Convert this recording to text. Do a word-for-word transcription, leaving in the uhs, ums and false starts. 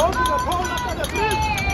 Hold it up, hold up on the three.